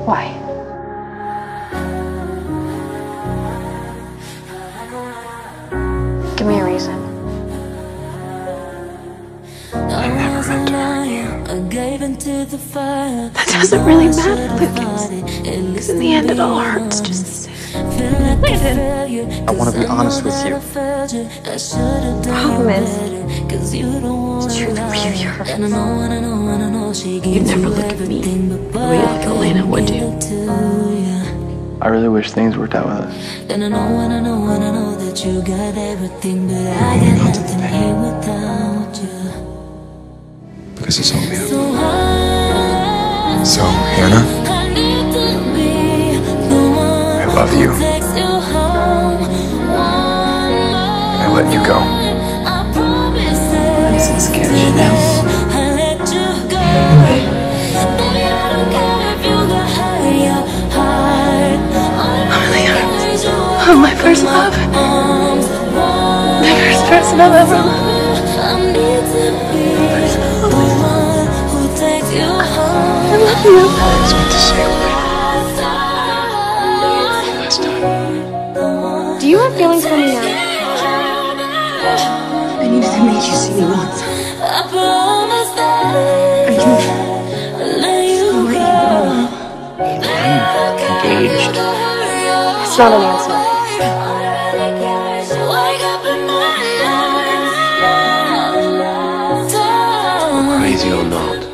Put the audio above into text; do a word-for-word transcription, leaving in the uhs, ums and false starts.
Why? Give me a reason. I never meant to hurt you. That doesn't really matter, Lucas. Because in the end, it all hurts just the same. Look at him. I want to be honest with you. Problem is, it's true that really hurts. You'd never look at me the way you look at Elena, would you? I really wish things worked out with us. And I know, and I know, and I know that you got everything, but I got nothing without you. Because it's all beautiful. So, Hannah, I love you. I let you go. I'm so scared you know. Oh, my first love. The first person I've ever loved. I love you. It's meant to say last time. Do you have feelings for me now? I need to make you see me once. I can still let you go. Engaged. It's not an answer. Crazy or not,